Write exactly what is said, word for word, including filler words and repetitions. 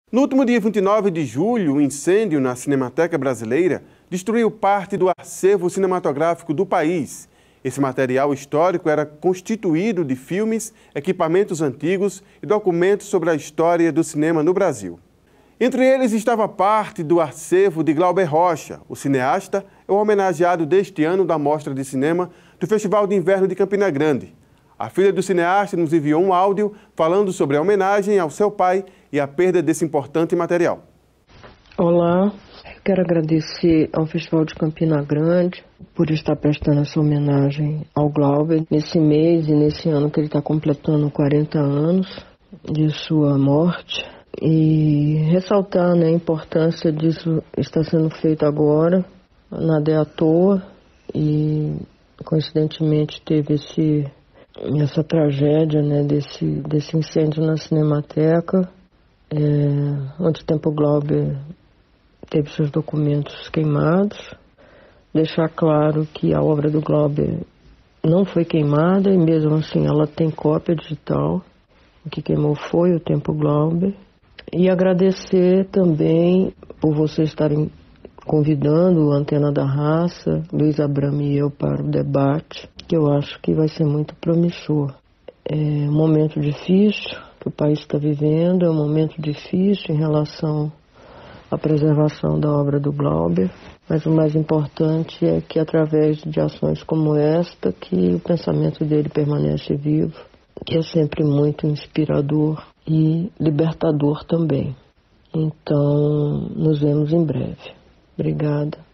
No último dia vinte e nove de julho, um incêndio na Cinemateca Brasileira destruiu parte do acervo cinematográfico do país. Esse material histórico era constituído de filmes, equipamentos antigos e documentos sobre a história do cinema no Brasil. Entre eles estava parte do acervo de Glauber Rocha. O cineasta é o homenageado deste ano da Mostra de Cinema do Festival de Inverno de Campina Grande. A filha do cineasta nos enviou um áudio falando sobre a homenagem ao seu pai e a perda desse importante material. Olá, quero agradecer ao Festival de Campina Grande por estar prestando essa homenagem ao Glauber nesse mês e nesse ano que ele está completando quarenta anos de sua morte. E ressaltar, né, a importância disso estar sendo feito agora, nada é à toa, e coincidentemente teve esse, essa tragédia, né, desse, desse incêndio na Cinemateca, é, onde o Tempo Glauber teve seus documentos queimados. Deixar claro que a obra do Glauber não foi queimada e mesmo assim ela tem cópia digital. O que queimou foi o Tempo Glauber. E agradecer também por vocês estarem convidando o Antena da Raça, Luiz Abramo e eu para o debate, que eu acho que vai ser muito promissor. É um momento difícil que o país está vivendo, é um momento difícil em relação à preservação da obra do Glauber, mas o mais importante é que através de ações como esta, que o pensamento dele permanece vivo, que é sempre muito inspirador e libertador também. Então, nos vemos em breve. Obrigada.